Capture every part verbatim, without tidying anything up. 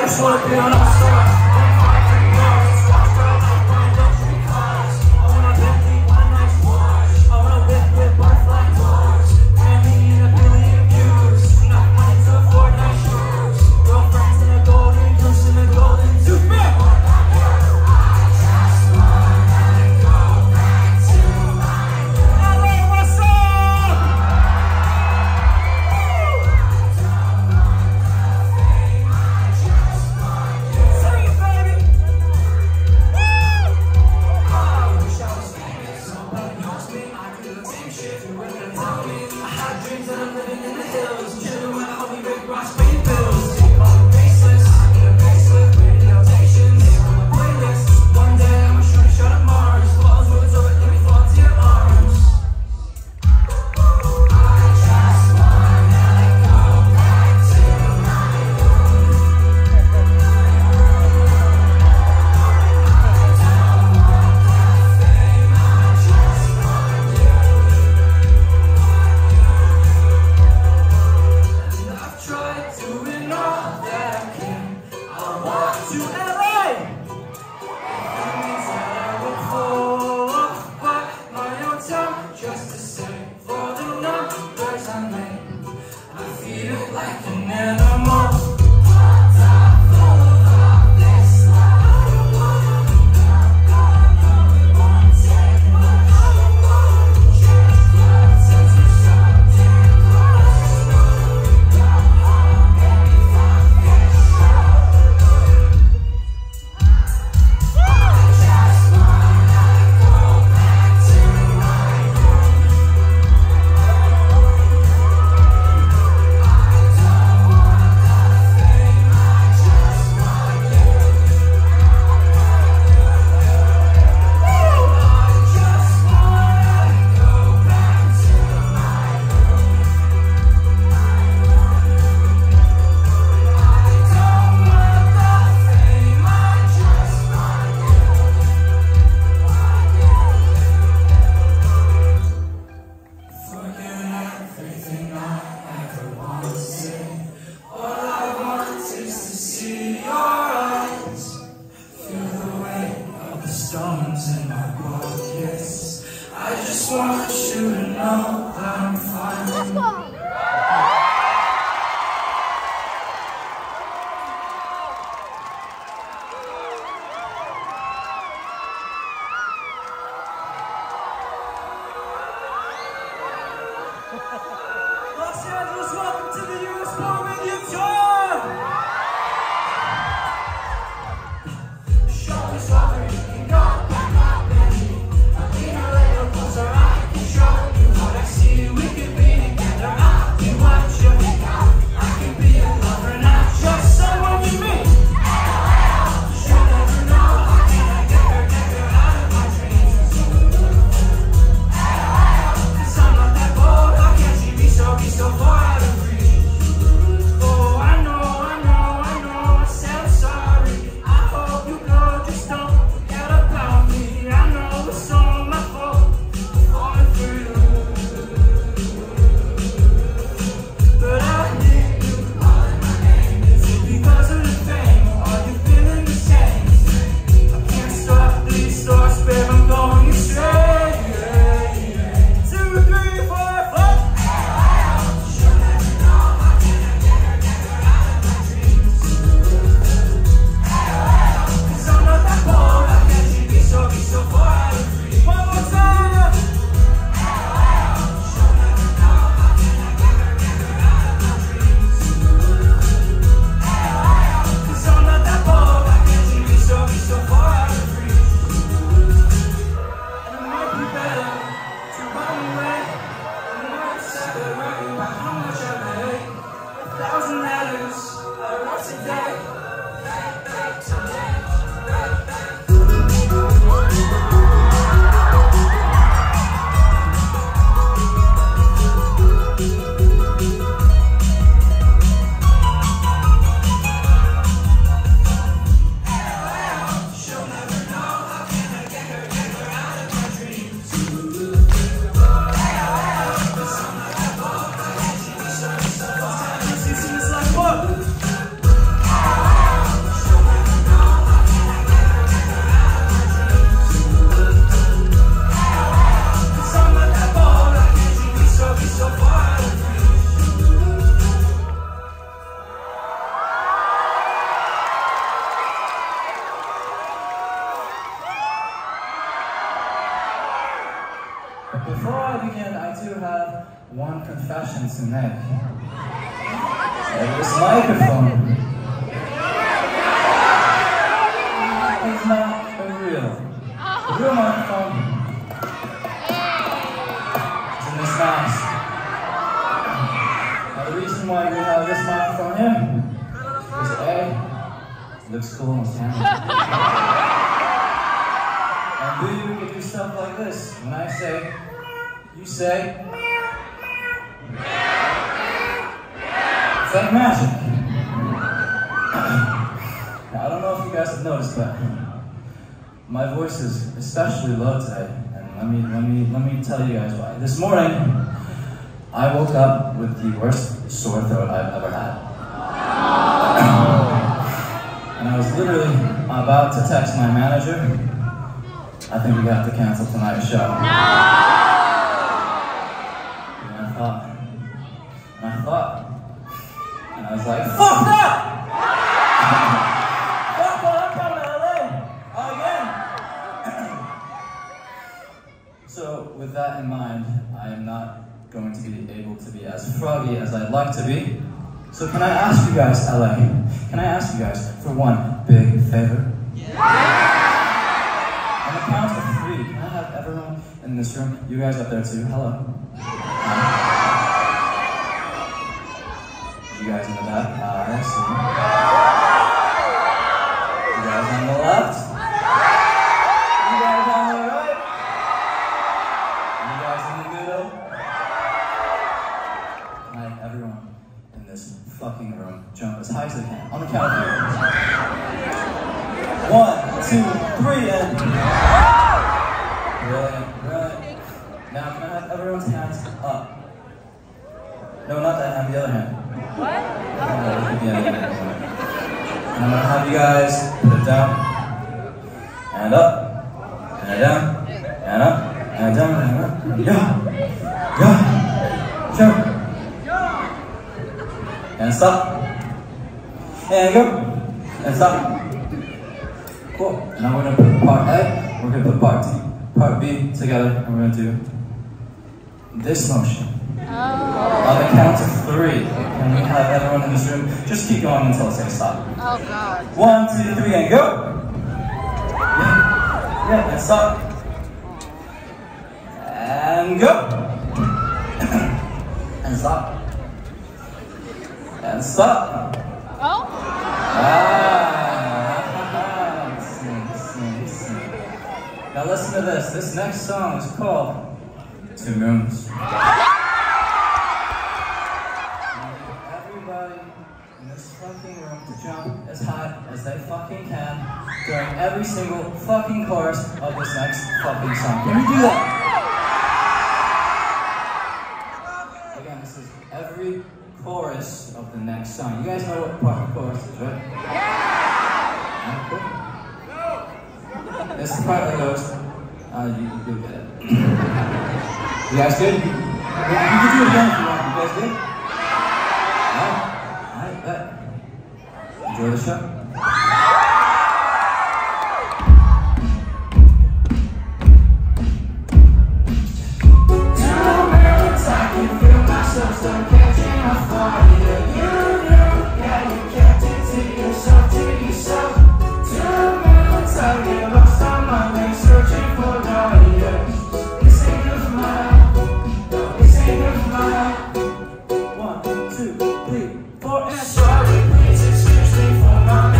just wanna be an all-star. We could be together. Before I begin, I do have one confession to make. This microphone is not a real, a real microphone. It's in this mask. Now the reason why we have this microphone here is A, it looks cool on camera. And B, we can do stuff like this. When I say, you say, it's like magic. Now, I don't know if you guys have noticed, but my voice is especially low today. And let me, let me, let me tell you guys why. This morning, I woke up with the worst sore throat I've ever had. And I was literally about to text my manager, I think we have to cancel tonight's show. No! And I thought, and I thought, and I was like, fuck that! Fuck that, I'm coming to L A! Again! So, with that in mind, I am not going to be able to be as froggy as I'd like to be. So can I ask you guys, L A, can I ask you guys for one big favor? Yeah! On the count of three, can I have everyone in this room, you guys up there too, hello? You guys in the back, uh, I see. You guys on the left? You guys on the right? You guys in the middle? Can I have everyone in this fucking room jump as high as they can? On the count of three. One, two, three, and... Brilliant, brilliant. Now, can I have everyone's hands up? No, not that hand, the other hand. What? Uh, the other hand. And I'm gonna have you guys put it down, and up, and down, and up, and down, and up, and yeah, yeah, jump, and stop, and go, and stop. Cool. Now we're gonna put part A, we're gonna put part T, part B together, and we're gonna do this motion. Oh. On the count of three, and we have everyone in this room just keep going until I say stop. Oh God. One, two, three, and go. Yeah, yeah, and stop. And go. And stop. And stop. Oh. Ah. Sing, sing, sing. Now listen to this. This next song is called Two Moons. Everybody in this fucking room to jump as high as they fucking can during every single fucking chorus of this next fucking song. Can we do that? Again, this is every chorus of the next song. You guys know what part of the chorus is, right? Yeah! Cool. This is the part that goes, uh, you, you'll get it. You guys good? You, you can do it again if you want. You guys good? Alright, alright, bet. Enjoy the show. Two minutes, I can feel myself start catching on fire. You knew, yeah, you kept it to yourself, to yourself. Two minutes, I get lost on my way, searching for Dahlia. This ain't good for my life. No, this ain't good for my life. One, two, three, four, and sorry, please excuse me for my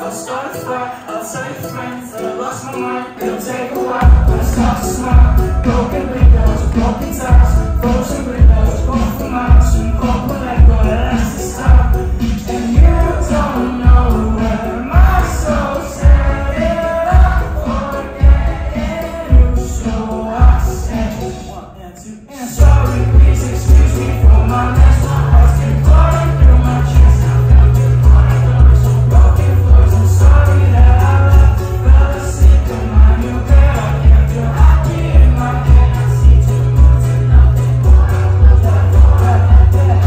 I'll start a fire, I'll tell your friends that I lost my mind. It'll take a while, but I start to smile. Broken windows, broken tiles, frozen windows, going for miles. And hope will let go, that's the stop. And you don't know where my soul's headed. I'm forgetting you, so I say one and two and sorry, please excuse me for my mess. Heart's been falling through my chest. I felt it falling through some broken floors. I'm sorry that I left. Fell asleep in my new bed. I can't feel happy in my head. I see two moons and nothing more. I love that door at that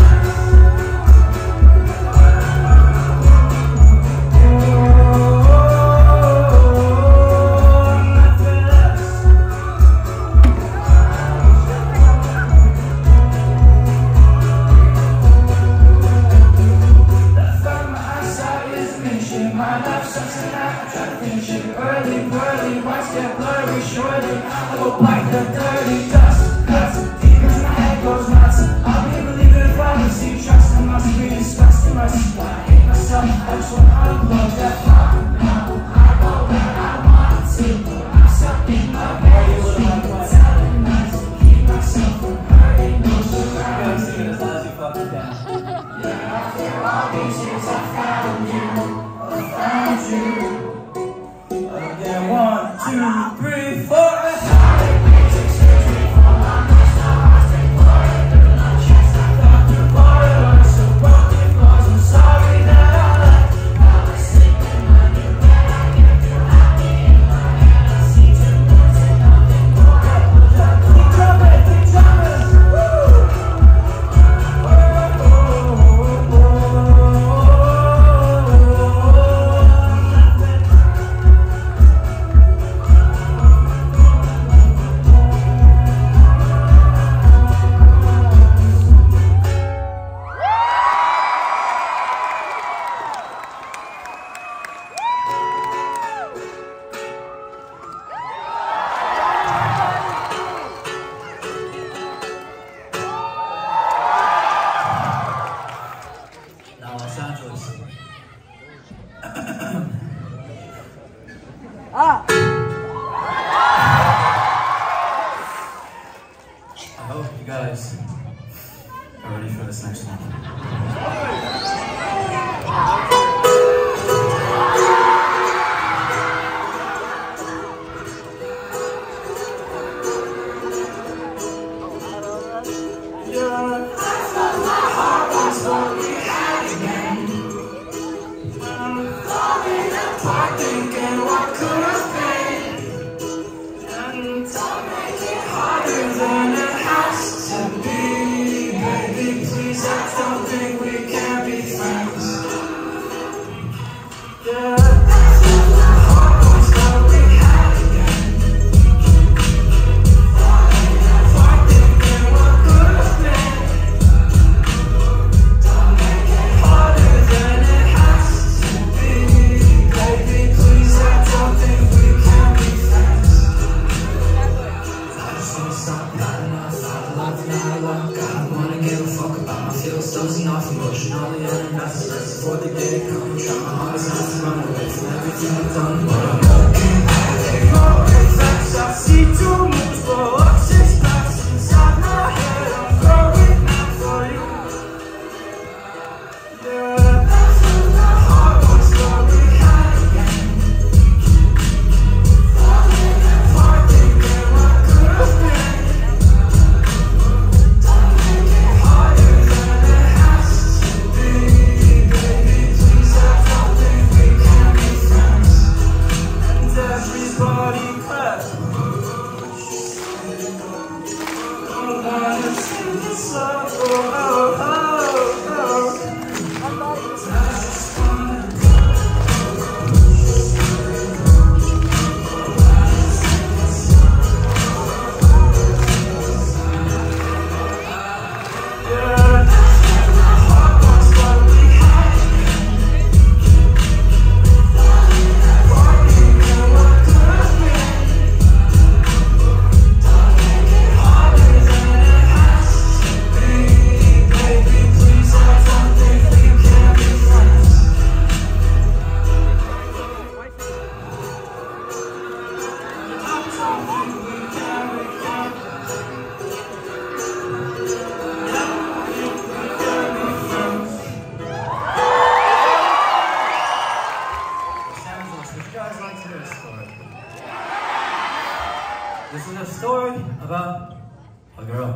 This is a story about a girl.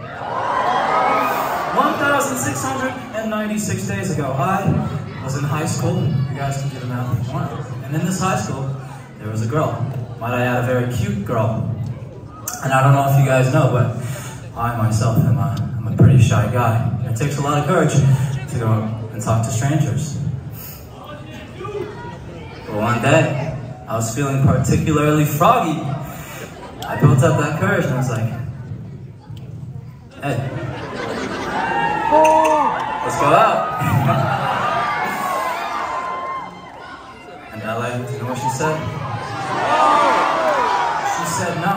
one thousand six hundred ninety-six days ago, I was in high school. You guys can do the math if you want. And in this high school, there was a girl. Might I add, a very cute girl. And I don't know if you guys know, but I myself am a, I'm a pretty shy guy. It takes a lot of courage to go and talk to strangers. But one day, I was feeling particularly froggy. I built up that courage and I was like, hey, let's go out. And L A, you know what she said? She said no.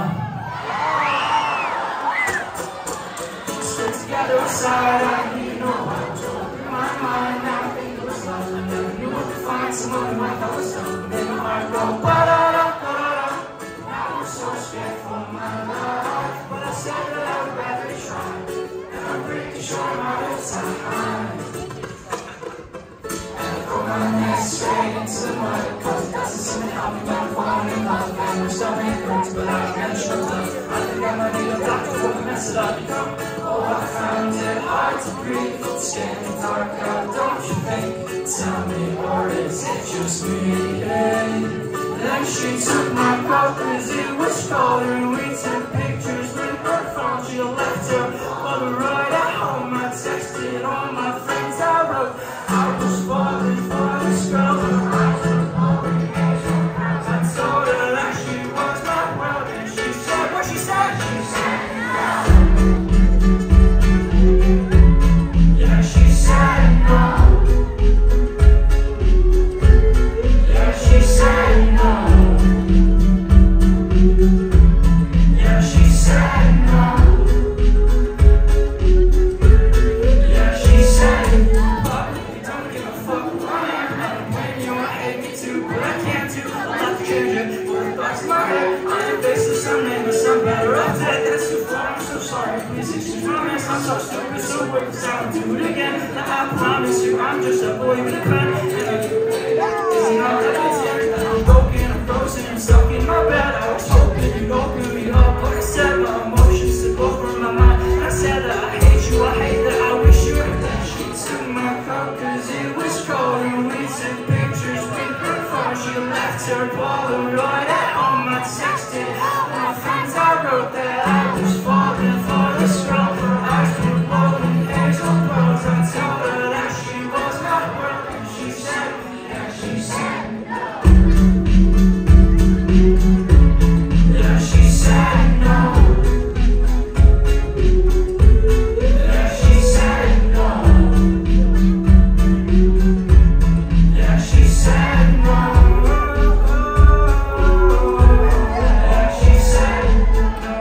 Sit together aside, I need no one to open my mind. Now I think it was love. I never knew what to find. Someone who I thought was something made my heart go ba-da-da, ba-da-da. Now I'm so scared for my life, but I said that I would rather try. And I'm pretty sure I'm out of time. And I throw my neck straight into the mud, cause it doesn't seem to help me when I'm falling in love. And we're starting to hurt, but I can't show love. I think I might need a doctor for to mess it up. Oh, I found it hard to breathe. It's getting darker, don't you think? Tell me, or is it just me? Then she took my coat, cause it was cold, and we took pictures with her phone. She left her on the ride at home. I texted all my friends, I wrote, I was falling for this girl. I told her that she was my world, and she said what she said. She said no. Yeah, she said no. Yeah, she said no. Yeah, she said no. Yeah, she said no. But you don't give a fuck who I am. And when you want to hate me too, but I can't do a lot to change it. For the thoughts in my head, I am faceless, some name, but some better off dead. That's too far, I'm so sorry. Please excuse my mess, I'm so stupid, so worthless. I won't do it again. Now I promise you, I'm just a boy with a pen. And if it's not that it's here, that I'm broken, I'm frozen, I'm stuck in my bed. I was hoping you'd open me up, but instead my emotions took over my mind. I said that I hate you, I hate that I wish you were there. She took my coat cause it was cold, and we took pictures with her phone. She left her Polaroid at home. I texted all my friends, I wrote that I was falling for this girl. Her eyes were golden, hazel pearls. I told her that she was my world, and she said, yeah, she said no. Yeah, she said no. Yeah, she said no. Yeah, she said no. Yeah, she said no.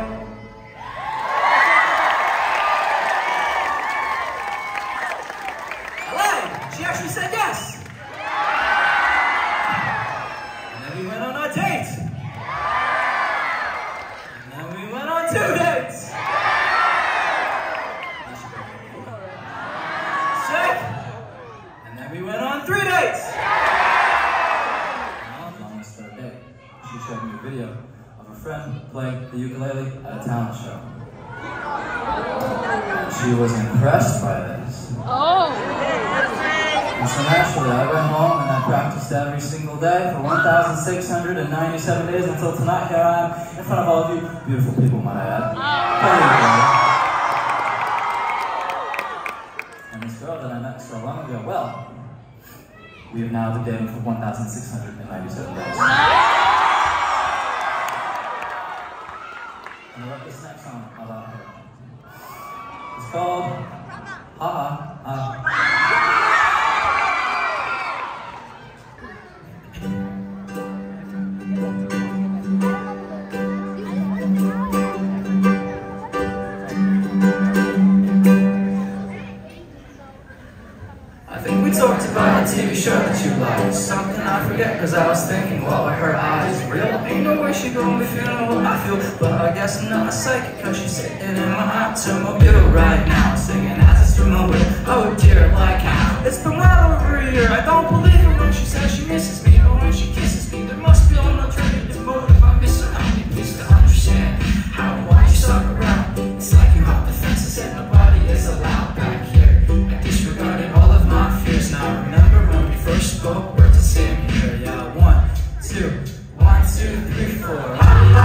I lied. She actually said yes. And then we went on our date. And then we went on two dates. Sick. And then we went on three dates. And on this third date, she showed me a video of a friend playing the ukulele at a talent show. She was impressed by this. Oh! And so naturally, I went home and I practiced every single day for one thousand six hundred ninety-seven days until tonight. Here I am in front of all of you beautiful people, might I add. And this girl that I met so long ago, well, we have now been dating for one thousand six hundred ninety-seven days. And I wrote this next song about her. It's called Ha Ha Ha. I think we talked about a T V show that you liked. Something I forget cause I was thinking, what were her eyes real? Ain't no way she gon' be feeling what I feel. But I guess I'm not a psychic cause she's sitting in my automobile right now, singing as it's through my window. Oh dear, like how? It's been well over a year. I don't believe her when she says she misses me, or when she kisses me. There must be an alternative motive. I miss her, I need peace to understand. two. One, two, three, four.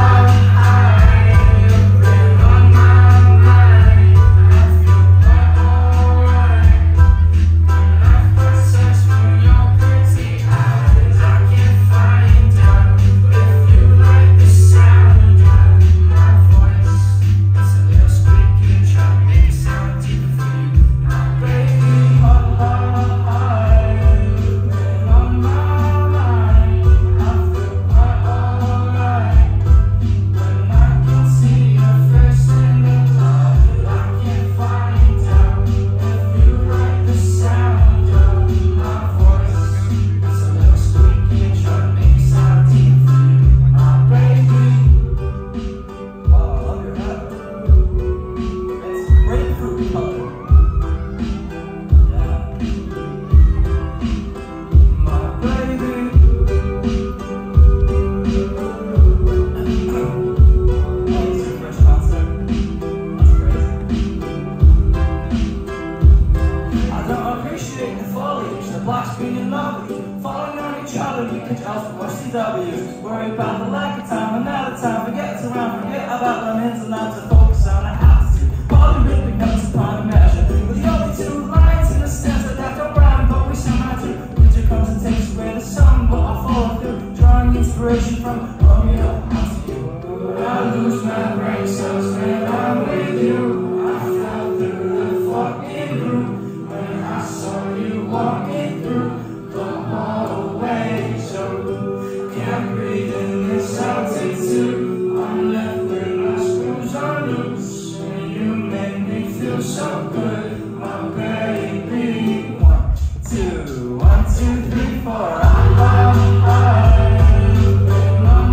Worry about the lack of time, another time, forget around, forget about the ins and outs and focus on a altitude. Polyrhythmic notes upon a measure, with the only two lines in the sense that that don't rhyme, but we somehow do. Winter comes and takes away the sun, but I'll follow through, drawing inspiration from Romeo onto you. I lose my brain cells when I'm with you. I fell through the fucking roof when I saw you walking through the hallway. So can't breathe in this altitude. I'm left with my screws on loose, and you make me feel so good, my baby. One, two, one, two, three, four. I'm on high, in my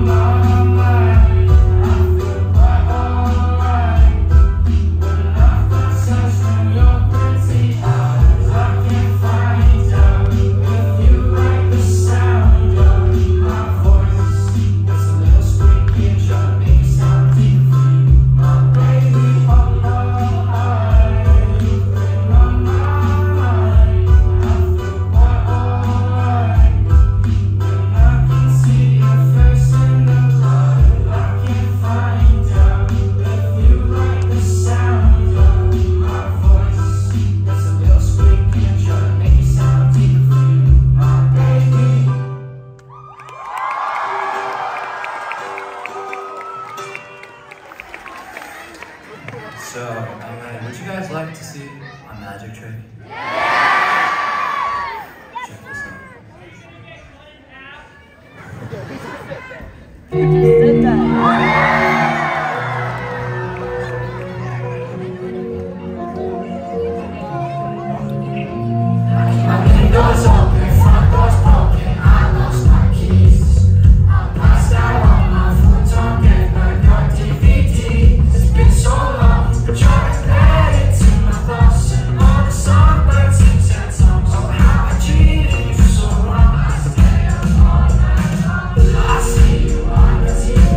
mind. I feel quite alright when I first touch from your pretty eyes. I can't find out if you like the sound of my voice. It's a little squeaky and trying to make it sound deep for you, my baby. Oh, oh, I, in my mind, I feel quite alright when I can see your face in the light. I can't find out if you like the sound of my voice. It's a little squeaky and trying to make it sound deep for you, my baby. So, anyway, would you guys like to see a magic trick? Check this out. My window's open, front door's broken. I lost my keys. I passed out on my futon, getting back on D V Ds. It's been so long, but trying to add it to my thoughts and all the songbirds and sad songs of how I treated you so wrong. I stay up all night long. I see you on the T V.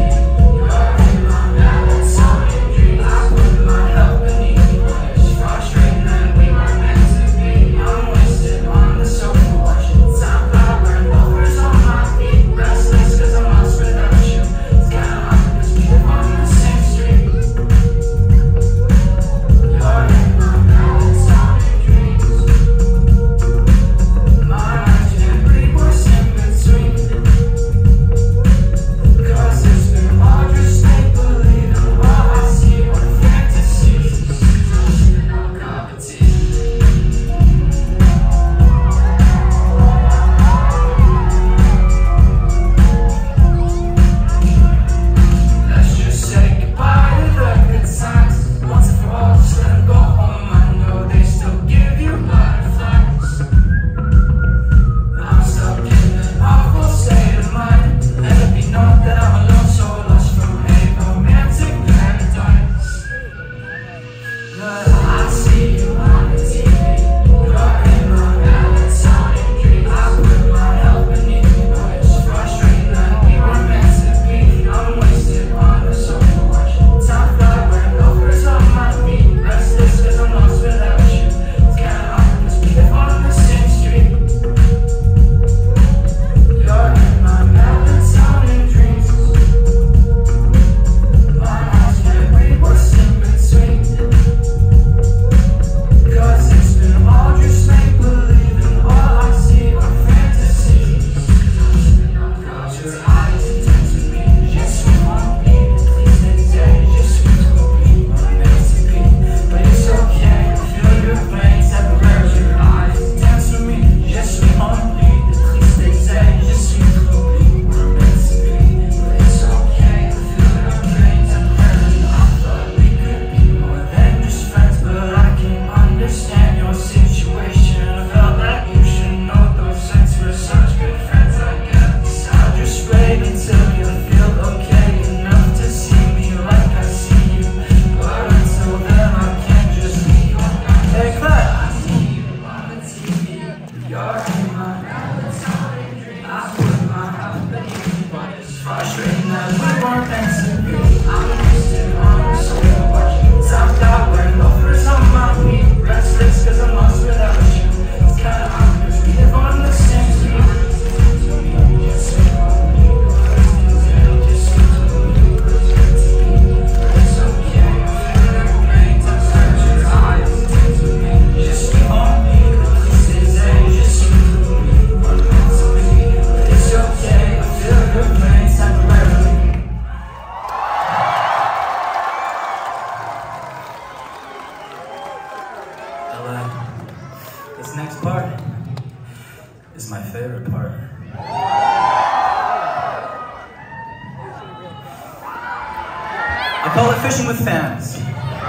Call it fishing with fans.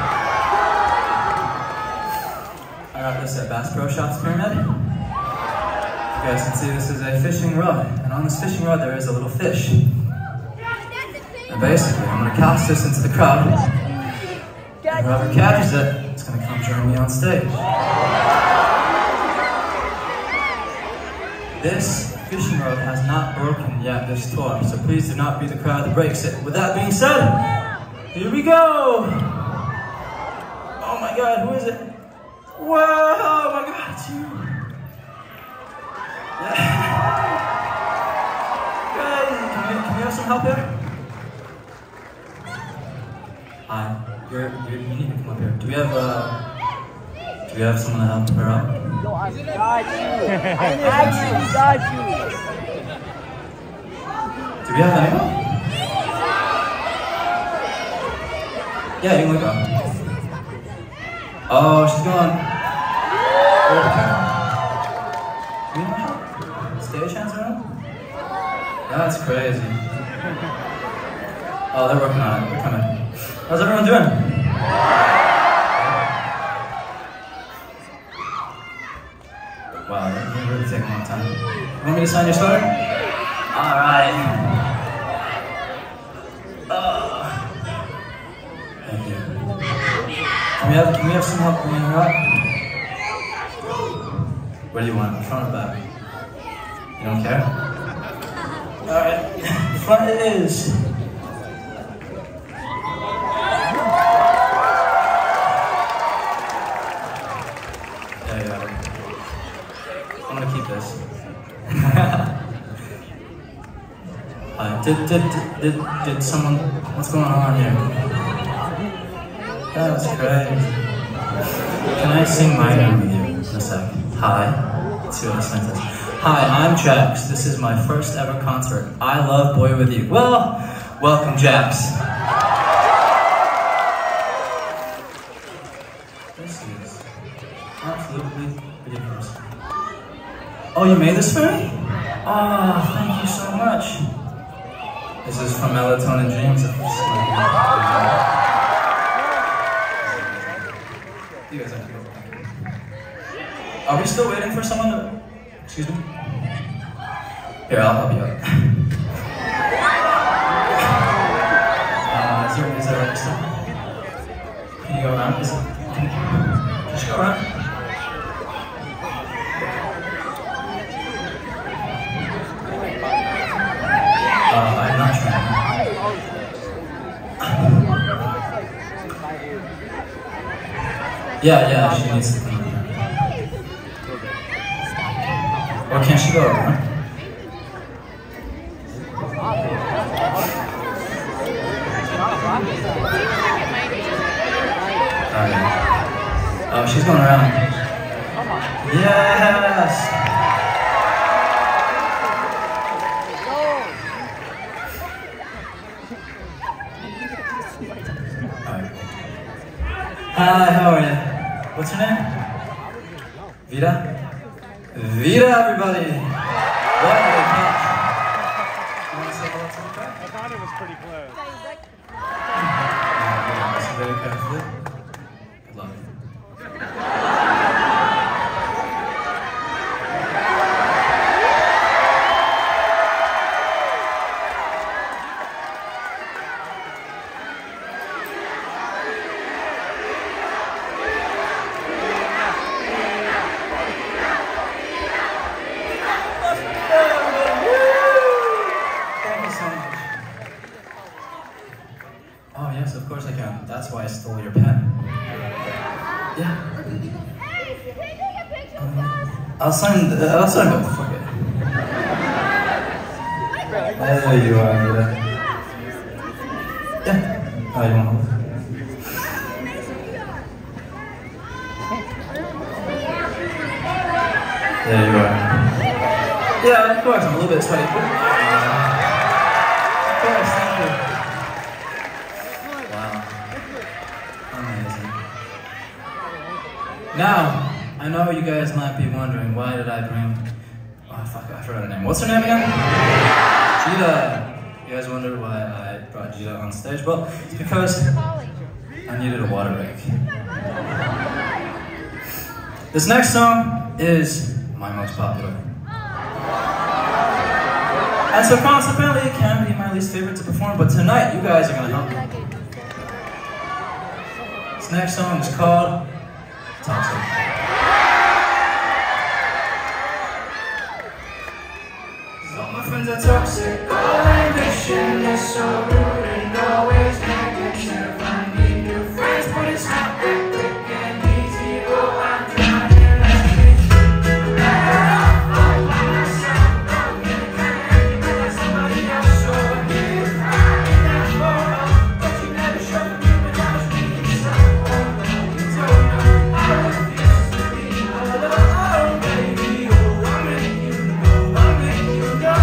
Alright, this is at Bass Pro Shops Pyramid. You guys can see this is a fishing rod, and on this fishing rod there is a little fish. And basically, I'm going to cast this into the crowd, and whoever catches it, it's going to come join me on stage. This fishing rod has not broken yet this tour, so please do not be the crowd that breaks it. With that being said, here we go! Oh my god, who is it? Whoa, oh my god, it's you! Yeah. Guys, can we, can we have some help here? Hi, you're, you're, you need to come up here. Do we have, uh, do we have someone to help her out? No, I got you. I actually got you. Do we have anyone? Yeah, you can look up. Oh, she's going. Where's the camera? Do we have stage hands around? That's crazy. Oh, they're working on it. They're coming. How's everyone doing? Wow, that really taking a long time. You want me to sign your story? Alright. Oh. Thank you. Can we have, can we have some help bringing her up? What do you want? Front or back? You don't care? Alright. Front it is. There you go. I'm gonna keep this. uh, did, did, did, did someone, what's going on here? That was crazy. Can I sing my name with you in a sec? Hi. Let's see what this sentence is. Hi, I'm Jax. This is my first ever concert. I love Boy With You. Well, welcome Jax. This is absolutely ridiculous. Oh, you made this for me? Oh, thank you so much. This is from Serotonin Dreams. You guys are cool. Are we still waiting for someone to... Excuse me? Here, I'll help you out. uh, is there, is there a stuff? Can you go around? Is it, can, you, can you go around? Uh, I'm not trying. Yeah, yeah, she needs to come. Or can't she go over, huh? Alright. Oh, she's going around. Yes! Alright. Hi, how are you? What's your name? Vita? Vita, everybody! Welcome to the couch. You want to say hello to the crowd? I thought it was pretty close. Listen very carefully. Good luck. Oh yes, of course I can. That's why I stole your pen. Yeah. Um, I'll sign. Uh, I'll sign both. Fuck it. There you are, Vita. Yeah. Oh, you want to hold? There you are. Yeah, of course. I'm a little bit sweaty. Of course. Thank you. Now, I know you guys might be wondering, why did I bring... Oh, fuck, I forgot her name. What's her name again? Cheetah. You guys wonder why I brought Gita on stage? Well, it's because I needed a water break. This next song is my most popular. And so consequently, it can be my least favorite to perform, but tonight, you guys are gonna help me. This next song is called Toxic. All my friends are toxic, all ambition is so rude and always negative. I need new friends, but it's not that quick and easy. Oh, I'm trying to let me through. All by myself, don't get connected with somebody else. So I give you pride in that photo, but you never showed me when I was being so old. You don't know how it feels to be alone, baby. Oh, I'm making you know, I'm making you know.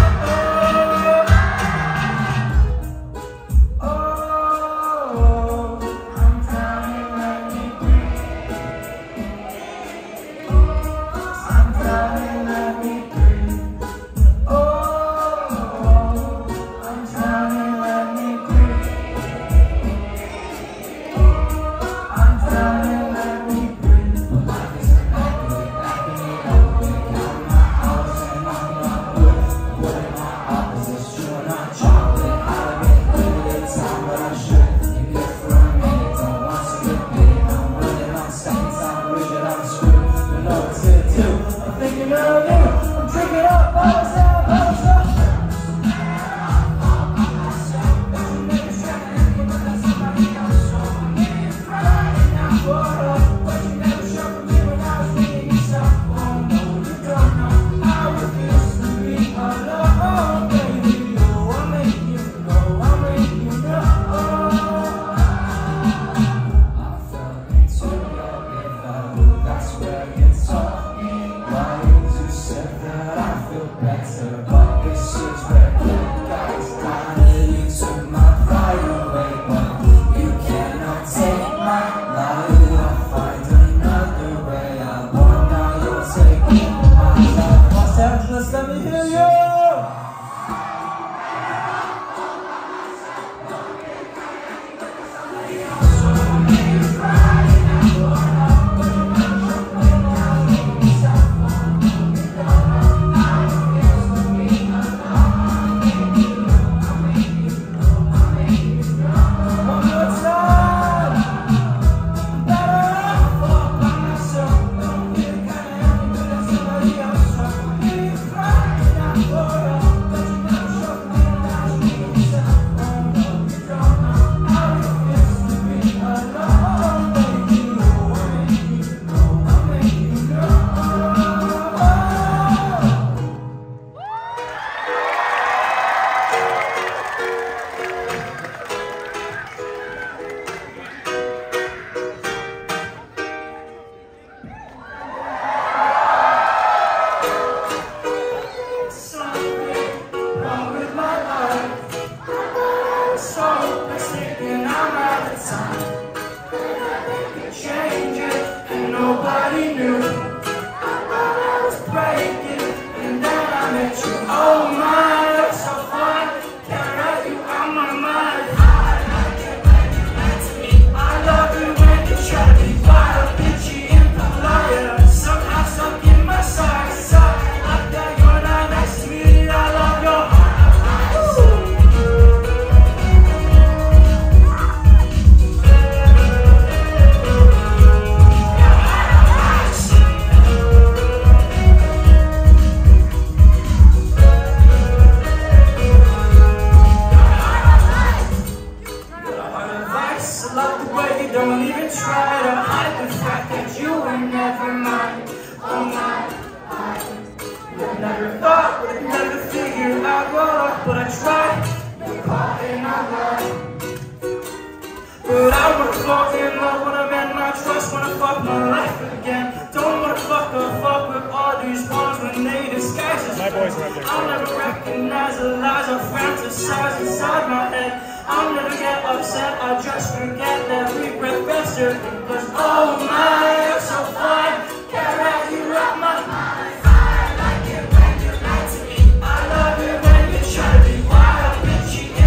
I'll never recognize the lies I fantasize inside my head. I'll never get upset, I just forget that we breath faster. Because oh my, you're so fine, can't wrap you up my mind. I like it when you lie to me. I love it when you try to be wild, bitchy.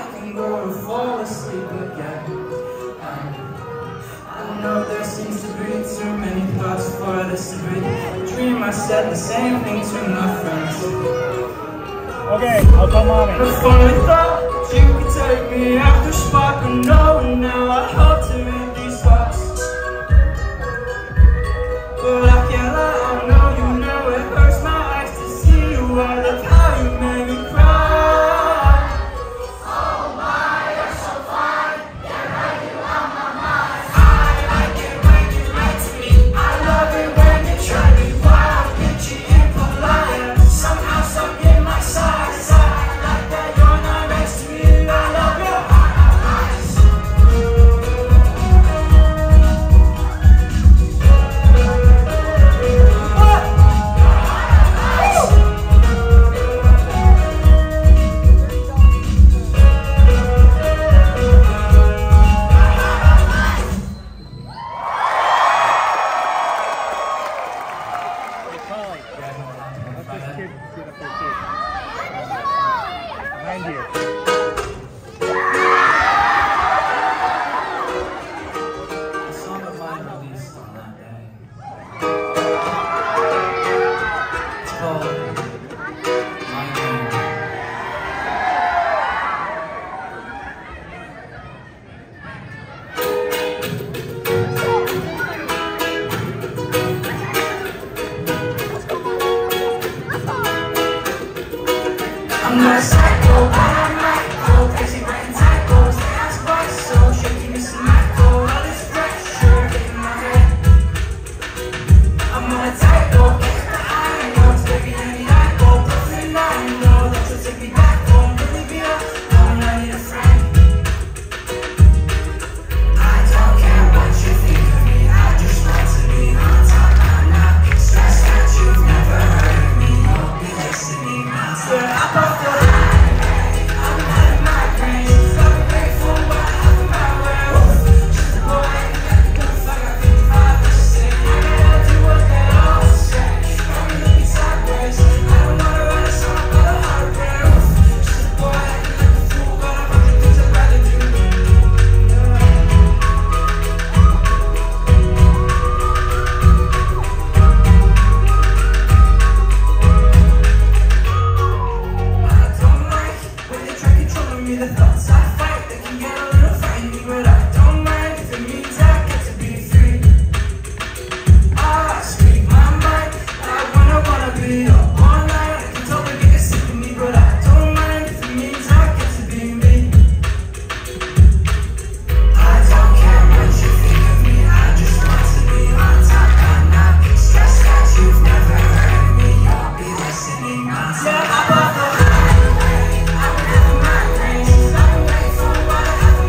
I can go to fall asleep again. um, I know there seems to be too many thoughts for this to be a dream. I said the same thing to my friends. Okay, I'll come on in. The funny thought you could take me after spark, but no, now I hope to read these thoughts. But I can't lie, I know you know it hurts my eyes to see you. I love how you make me cry. Oh my, you're so fine, can't write you out my mind. I like it when you lie to me, I love it when you try me wild, bitchy, impolite, somehow stuck in my size. I like that you're not next to me, I love your eyes. Let's just get, get up there too. Behind you. A song of mine released on that day. It's called Migraine. I'm not a psycho, but I might go crazy writing typos. They ask why so shaky, missing my code. All this pressure in my head. I'm on a tightrope, the high notes, baby, I need I go. Perfect, I know that you'll take me back home. Really be alone, I need a friend. I don't care what you think of me, I just want to be on top. I'm not stressed that you've never heard of me. You'll be listening now. So I pop the I'm not in migraine. So I'm grateful what I have in my way. Just a boy, I got the good fuck, I fifty-five percent. I gotta do what they all say. Got me looking sideways. I don't wanna write a song about a heartbreak. Just a boy, I can like a fool, but a bunch of things I'd rather do. I don't like when they try controlling me. The thoughts I fight, they can get a little frightening, but I don't mind if it means I get to be free. I speak my mind, I wanna wanna be up all night. I can totally get sick of me, but I don't mind if it means I get to be me. I don't care what you think of me, I just want to be on top. I'm not stressed that you've never heard of me. You'll be listening now. Yeah, I bought the highway, I'm having migraines. I'm grateful what I have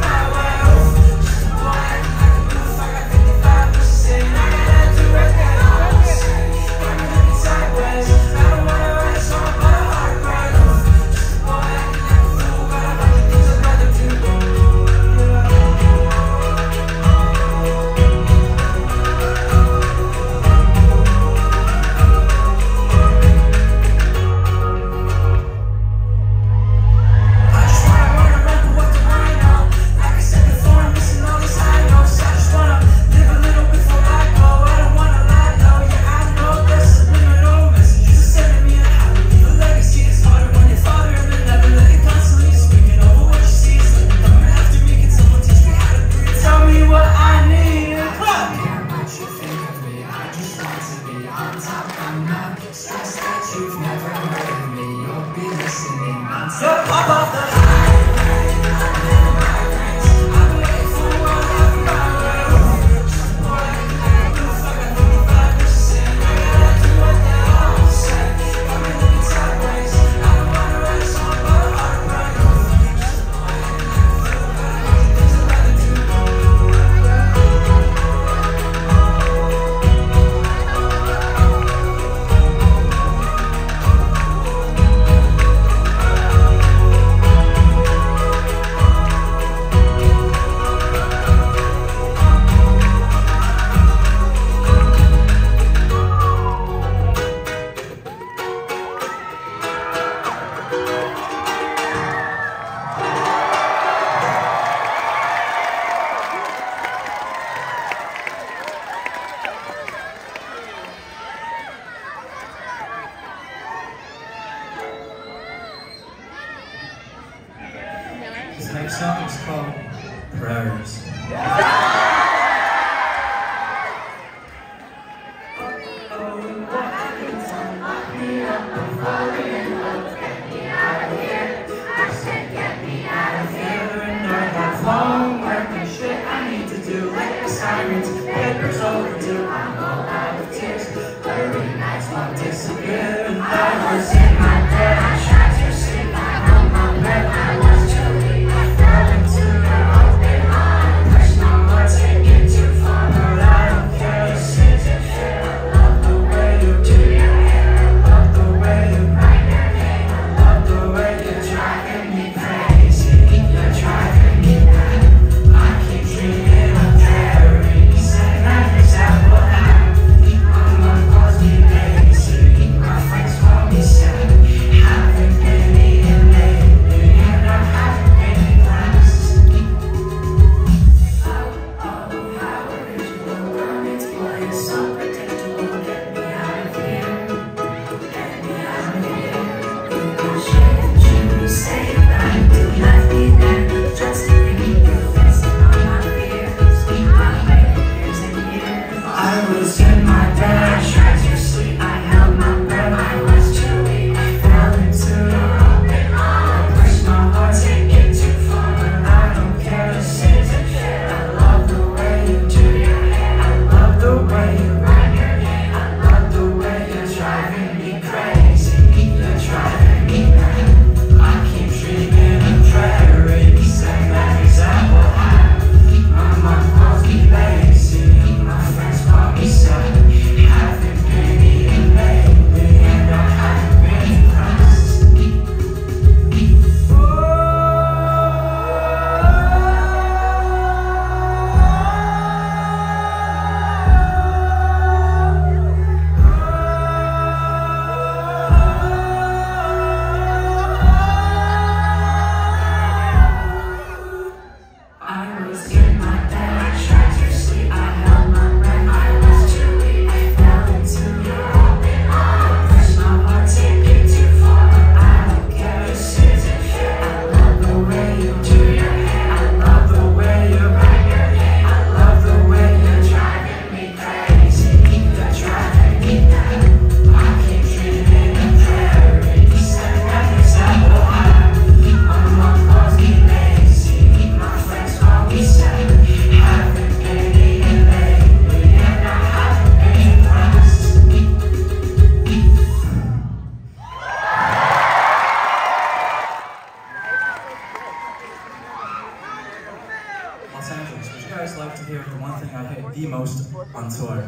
This next song is called Prairies. Homework and shit I need to do, like assignments, papers overdue. I'm all out of tears. Thirty nights won't disappear, and I was in my bed. I tried to sleep, I held my breath. I was too weak. I fell into your open arms. Pushed my heart, take it too far, but I don't care. This isn't fair. I love the way you do your hair. I love the way you write your name. I love the way you're driving me crazy. You're driving me crazy. The most on tour.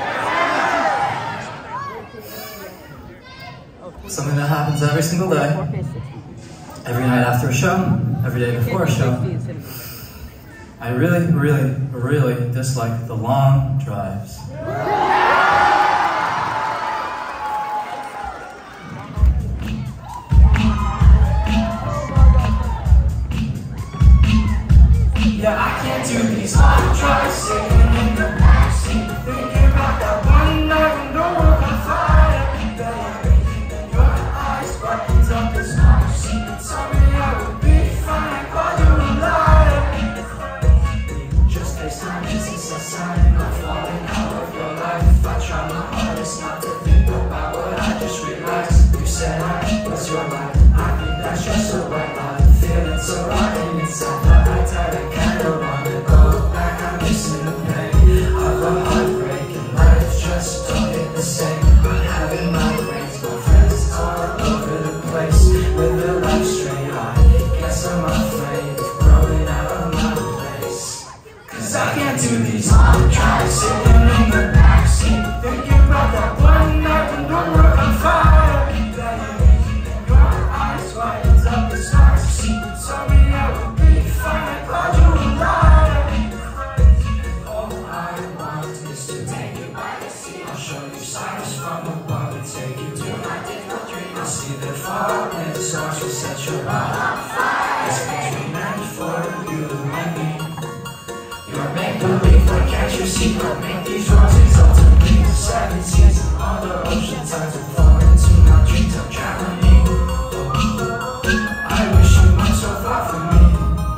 Something that happens every single day, every night after a show, every day before a show. I really, really, really dislike the long drives. Yeah, I can't do these long drives, sitting in the backseat, thinking about that one night when the world on fire. Baby, in your eyes, buttons up this small seat. Tell me I would be fine, I call you a liar. Just FaceTime, just as a sign of falling out of your life. I try my hardest not to think about what I just realized. You said I was your life, I think that's just the right line. Feeling so rotten inside, but I tied a candle on it. Go back, I'm missing the pain of a heartbreak, and life just don't hit the same. I'm having migraines, my friends all over the place with a life straight. I guess I'm afraid of growing out of my place, cause I can't do these long drives, sitting in the backseat, thinking about that one night when the world on fire. Baby, in your eyes, lightens up the stars. Tell me I would be fine, I called you a liar. All I want is to take you by the sea. I'll show you signs from above and take you to my digital dream. I'll see the falling stars will set your heart on fire. It's between meant for you and me. You're make-believe, but can't you see? Don't make these wrongs result in me. The seven seas and all the ocean tides will fall into my dreams. I'm drowning you. I wish you weren't so far from me.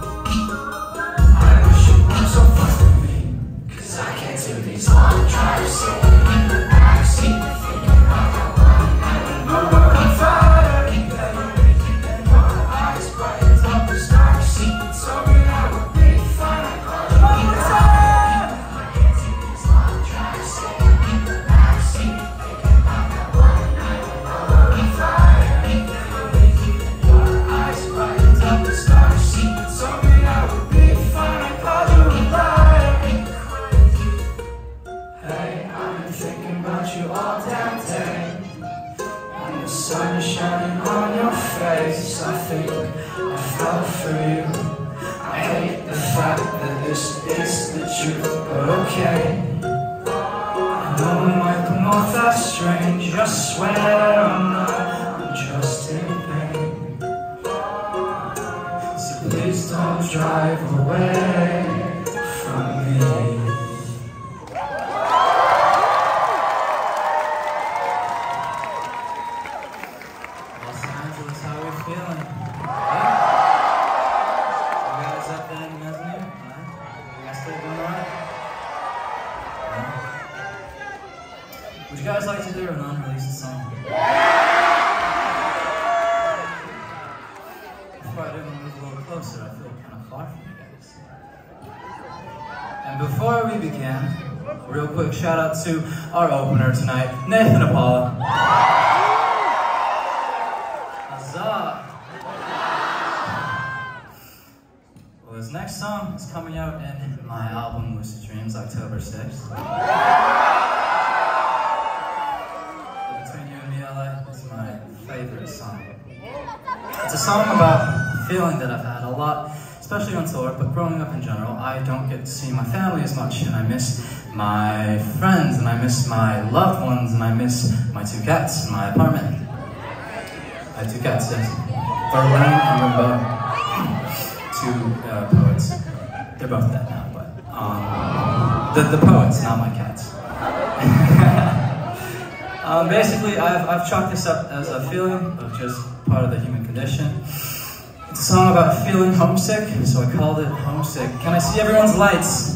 okay. I know it might come off that strange, I swear I'm not, I'm just in pain. So please don't drive away from me. Would you guys like to hear an unreleased song? Before I do, I'm gonna move a little closer. I feel kind of far from you guys. And before we begin, real quick shout out to our opener tonight, Nathan and Paula. Huzzah! Well, this next song is coming out in my album, Lucid Dreams, October sixth. Favorite song. It's a song about a feeling that I've had a lot, especially on tour, but growing up in general, I don't get to see my family as much, and I miss my friends, and I miss my loved ones, and I miss my two cats in my apartment. I have two cats, yes. Berlin and Rimbaud. Two uh, poets. They're both dead now, but um, the, the poets, not my cats. Um, basically, I've, I've chalked this up as a feeling of just part of the human condition. It's a song about feeling homesick, so I called it Homesick. Can I see everyone's lights?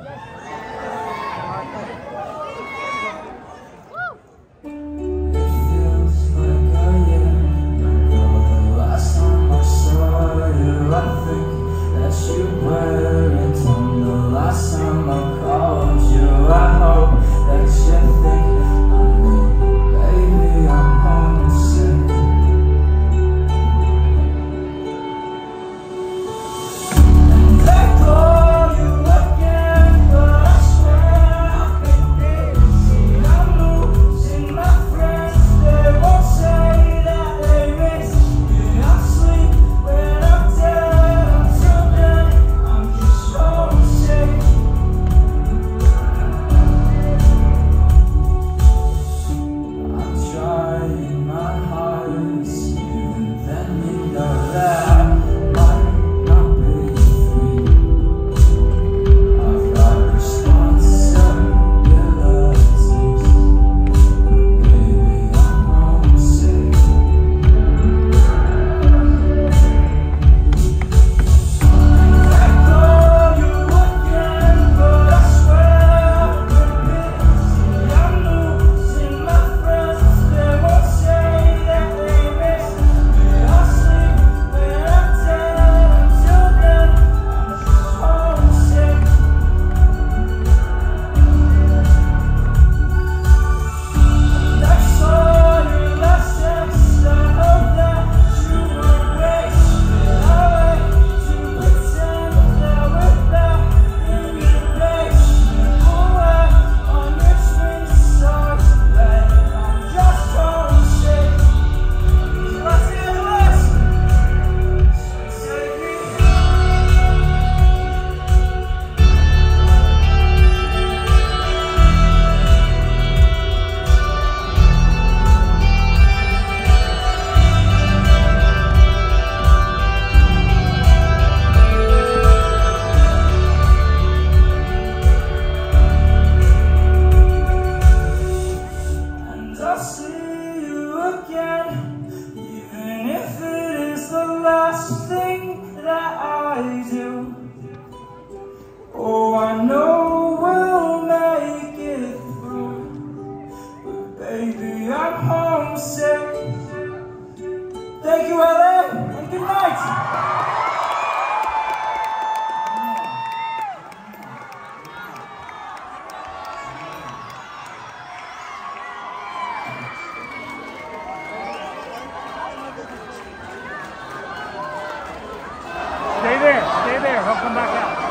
Stay there, stay there, he'll come back out.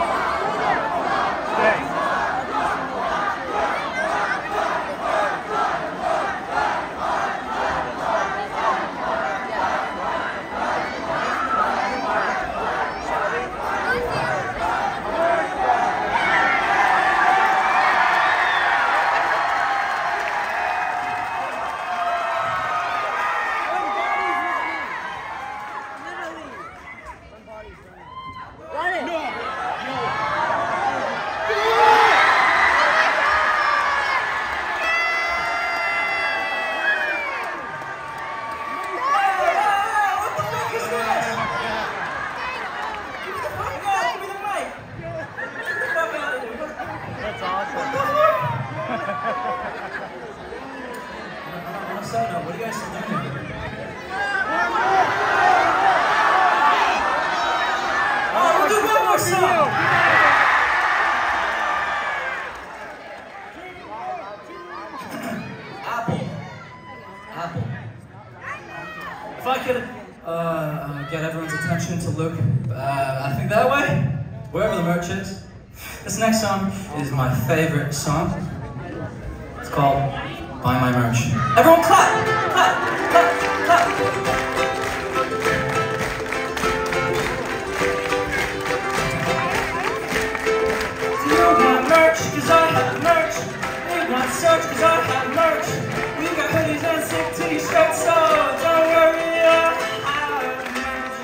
Stay. song. Apple. Apple. If I could uh, uh, get everyone's attention to look, uh, I think that way, wherever the merch is. This next song is my favorite song. It's called Buy My Merch. Everyone clap! Clap! Clap! Clap! Cause I have merch. We've got search cause I have merch. We've got hoodies and sick t-shirts, so don't worry, I have merch.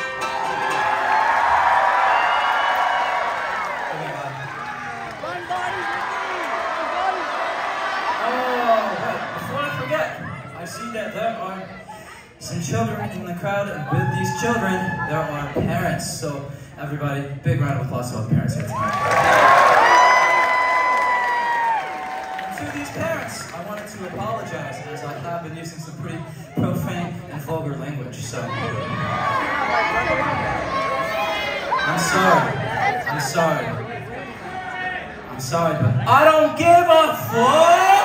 Oh, wait, before I forget, I see that there are some children in the crowd, and with these children, there are parents. So everybody, big round of applause to all the parents here tonight. To these parents, I wanted to apologize as I have been using some pretty profane and vulgar language, so I'm sorry, I'm sorry, I'm sorry, but I don't give a fuck!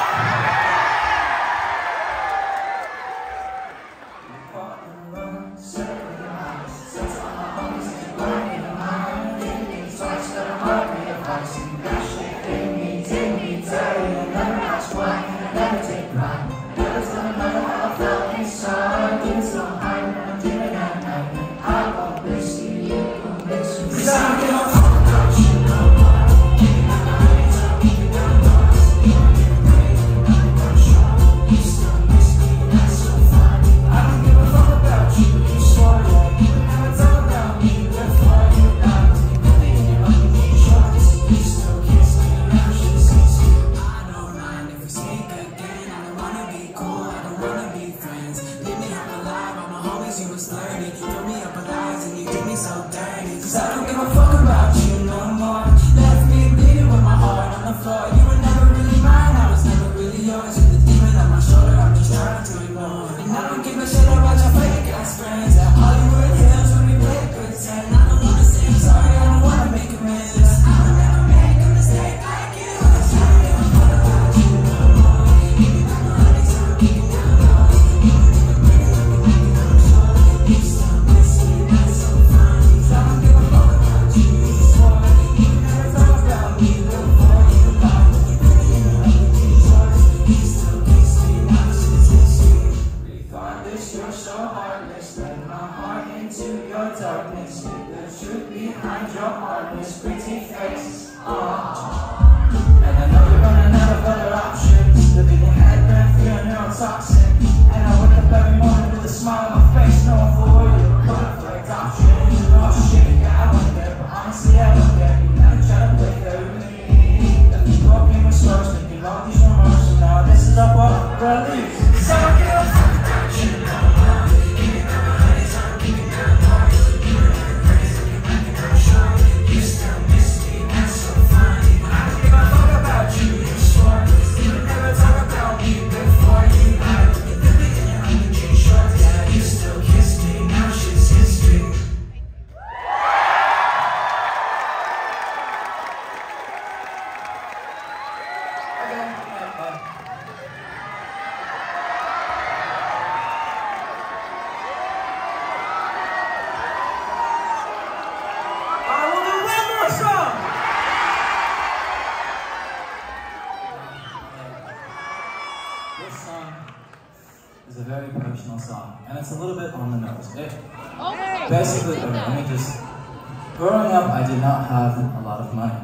Basically, okay, let me just... Growing up, I did not have a lot of money.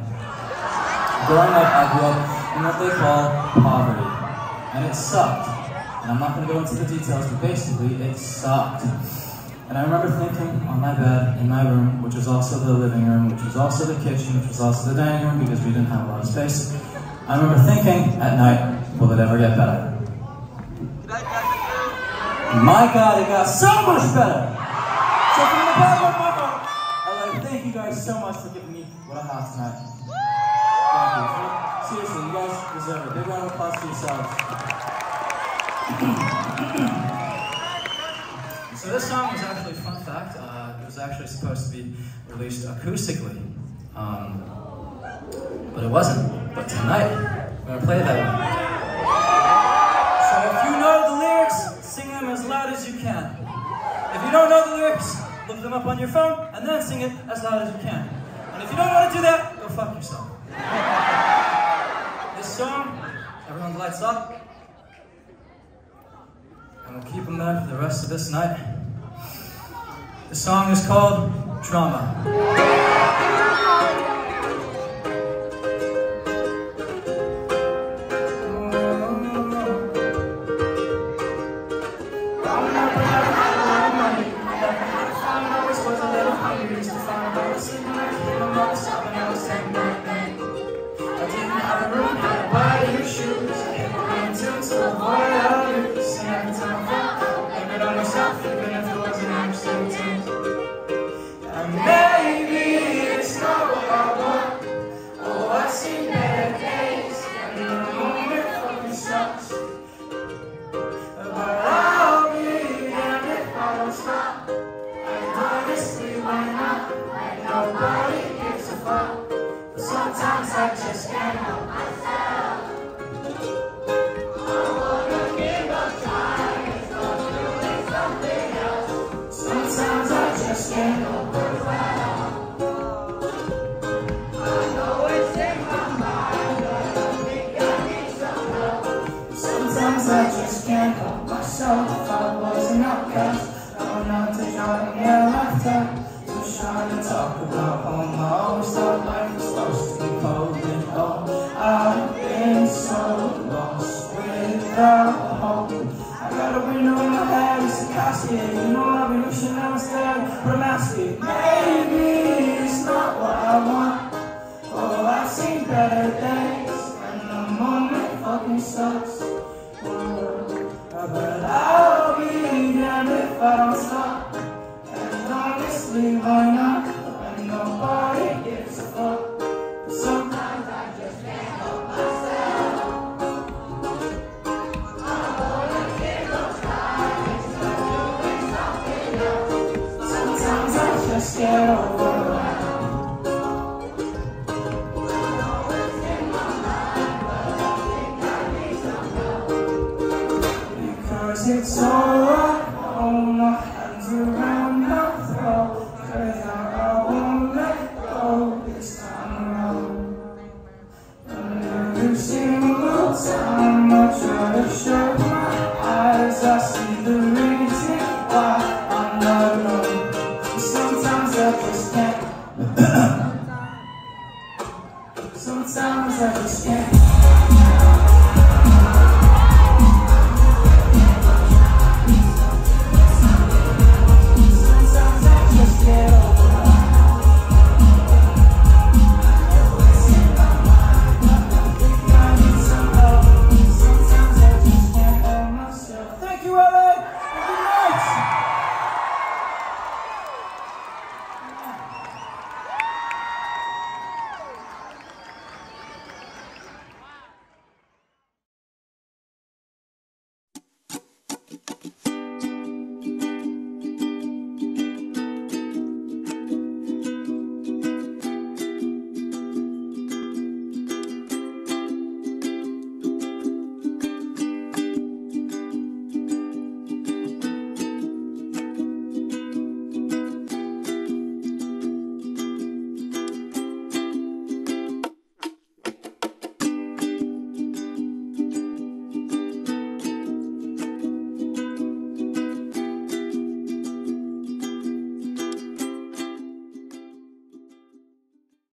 Growing up, I grew up in what they call poverty. And it sucked. And I'm not going to go into the details, but basically, it sucked. And I remember thinking on my bed, in my room, which was also the living room, which was also the kitchen, which was also the dining room, because we didn't have a lot of space. I remember thinking at night, will it ever get better? My God, it got so much better! So from the bottom of my heart, I'd like to thank you guys so much for giving me what I have tonight. Thank you. Seriously, you guys deserve it. Big round of applause to yourselves. So this song was actually, fun fact, uh, it was actually supposed to be released acoustically. Um, but it wasn't. But tonight, we're gonna play that one. So if you know the lyrics, sing them as loud as you can. If you don't know the lyrics, look them up on your phone and then sing it as loud as you can. And if you don't want to do that, go fuck yourself. This song, everyone's lights up. And we'll keep them there for the rest of this night. The song is called Drama. Sometimes I just can't help myself. I wanna give up trying, start doing something else. Sometimes I just can't help myself. I know it's in my mind, but I think I need some help. Sometimes I just can't help myself. If I was an outcast, I would not to try to get left out. Trying to talk about home, I always thought life was supposed to be holding on. I've been so lost without hope. I got a window in my head, it's a casket. You know I've been wishing I was dead, but I'm asking. Maybe it's not what I want. Oh, I've seen better days, and the moment fucking sucks. Oh, but I'll be damned if I don't stop. Honestly, why not? When nobody gives a fuck. But sometimes I just can't help myself. I wanna give up trying, start doing something else. Sometimes I just get overwhelmed. I know it's in my mind, but I think I need some help. Because it's alright, all my hands around my throat. Cause I won't let go this time around. And every single time I try to shut my eyes, I see the reason why I'm not alone. Sometimes I just can't. Sometimes I just can't.